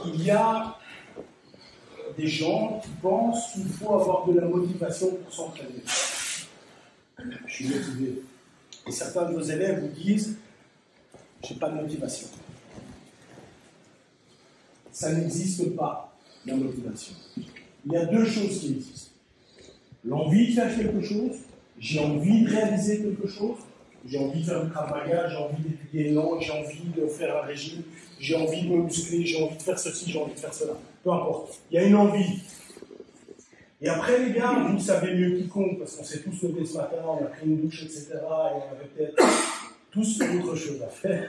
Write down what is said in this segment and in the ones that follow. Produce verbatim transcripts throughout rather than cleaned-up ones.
il y a des gens qui pensent qu'il faut avoir de la motivation pour s'entraîner. Je suis motivé. Et certains de vos élèves vous disent « j'ai pas de motivation ». Ça n'existe pas, la motivation. Il y a deux choses qui existent. L'envie de faire quelque chose, j'ai envie de réaliser quelque chose, j'ai envie de faire du Krav Maga, j'ai envie d'étudier une langue, j'ai envie de faire un régime, j'ai envie de me muscler, j'ai envie de faire ceci, j'ai envie de faire cela. Peu importe. Il y a une envie. Et après, les gars, vous savez mieux quiconque, parce qu'on s'est tous levés ce matin, on a pris une douche, et cetera. Et on avait peut-être tous autre chose à faire.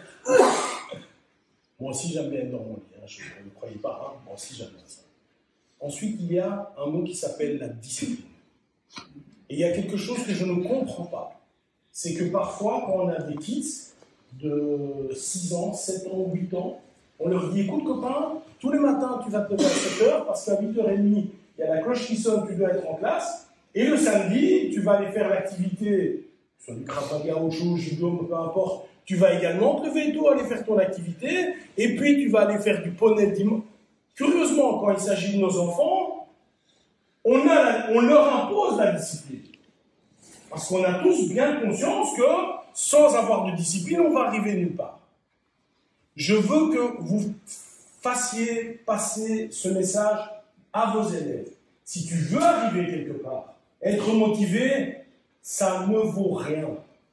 Moi aussi, j'aime bien être dans mon lit. Hein. Je ne me croyais pas. Hein. Moi aussi, j'aime bien ça. Ensuite, il y a un mot qui s'appelle la discipline. Et il y a quelque chose que je ne comprends pas. C'est que parfois, quand on a des kids de six ans, sept ans, huit ans, on leur dit, écoute copain, tous les matins, tu vas te lever à sept heures, parce qu'à huit heures trente, il y a la cloche qui sonne, tu dois être en classe, et le samedi, tu vas aller faire l'activité, soit du Krav Maga, autre chose, judo, peu importe, tu vas également te lever tôt, aller faire ton activité, et puis tu vas aller faire du poney le dimanche. Curieusement, quand il s'agit de nos enfants, on, a la, on leur impose la discipline. Parce qu'on a tous bien conscience que, sans avoir de discipline, on va arriver nulle part. Je veux que vous fassiez passer ce message à vos élèves. Si tu veux arriver quelque part, être motivé, ça ne vaut rien.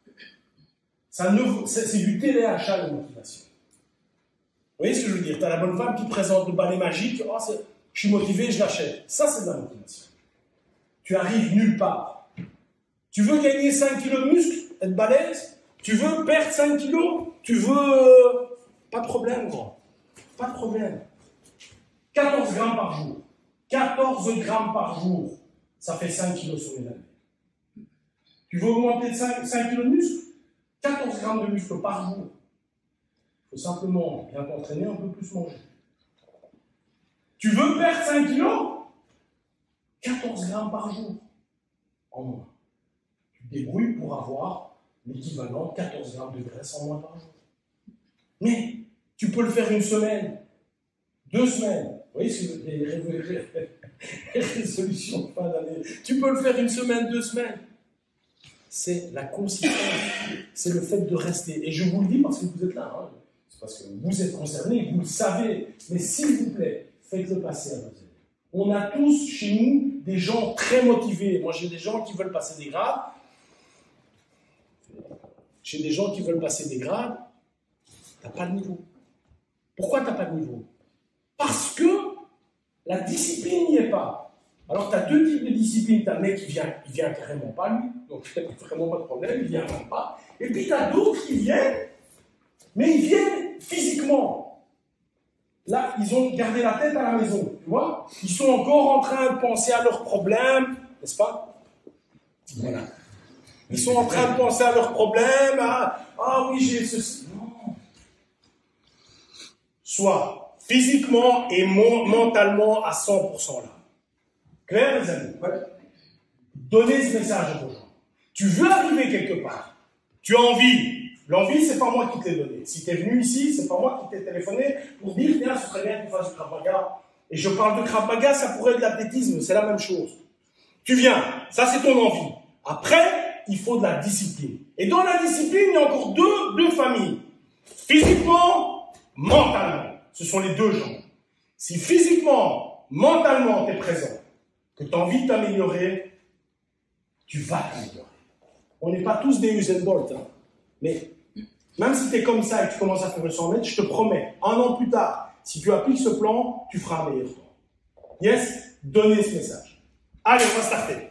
Ça ne, c'est du téléachat, la motivation. Vous voyez ce que je veux dire? Tu as la bonne femme qui présente le balai magique, oh, je suis motivé, je l'achète. Ça, c'est de la motivation. Tu arrives nulle part. Tu veux gagner cinq kilos de muscle, être balèze? Tu veux perdre cinq kilos? Tu veux... Pas de problème, grand. Pas de problème. quatorze grammes par jour. quatorze grammes par jour. Ça fait cinq kilos sur une année. Tu veux augmenter de cinq, cinq kilos de muscle? quatorze grammes de muscle par jour. Il faut simplement bien t'entraîner, un peu plus manger. Tu veux perdre cinq kilos? quatorze grammes par jour. En moins. Tu te débrouilles pour avoir l'équivalent de quatorze grammes de graisse en moins par jour. Mais tu peux le faire une semaine, deux semaines. Vous voyez, c'est des résolutions de fin d'année. Tu peux le faire une semaine, deux semaines. C'est la consistance. C'est le fait de rester. Et je vous le dis parce que vous êtes là. Hein. C'est parce que vous êtes concernés, vous le savez. Mais s'il vous plaît, faites-le passer à vos élèves. On a tous chez nous des gens très motivés. Moi, j'ai des gens qui veulent passer des grades. J'ai des gens qui veulent passer des grades. Tu n'as pas le niveau. Pourquoi tu n'as pas le niveau? Parce que la discipline n'y est pas. Alors, tu as deux types de discipline. Tu as un mec qui vient, il vient carrément pas, lui. Donc, il n'y a vraiment pas de problème, il vient même pas. Et puis, tu as d'autres qui viennent, mais ils viennent physiquement. Là, ils ont gardé la tête à la maison, tu vois. Ils sont encore en train de penser à leurs problèmes, n'est-ce pas? Voilà. Ils sont en train de penser à leurs problèmes, à « Ah oui, j'ai ceci ». Non. Soit physiquement et mentalement à cent pour cent là. Clair, les amis? Ouais. Donnez ce message aux gens. Tu veux arriver quelque part. Tu as envie. L'envie, c'est pas moi qui te l'ai donné. Si tu es venu ici, c'est pas moi qui t'ai téléphoné pour dire « Tiens, ce serait bien que tu fasses du Krav Maga ». Et je parle de Krav Maga, ça pourrait être de l'athlétisme, c'est la même chose. Tu viens, ça c'est ton envie. Après, il faut de la discipline. Et dans la discipline, il y a encore deux, deux familles. Physiquement, mentalement. Ce sont les deux gens. Si physiquement, mentalement, tu es présent, que tu as envie de t'améliorer, tu vas t'améliorer. On n'est pas tous des Usain Bolt, hein. Mais même si tu es comme ça et que tu commences à faire le cent mètres, je te promets, un an plus tard, si tu appliques ce plan, tu feras un meilleur temps. Yes? Donnez ce message. Allez, on va starter.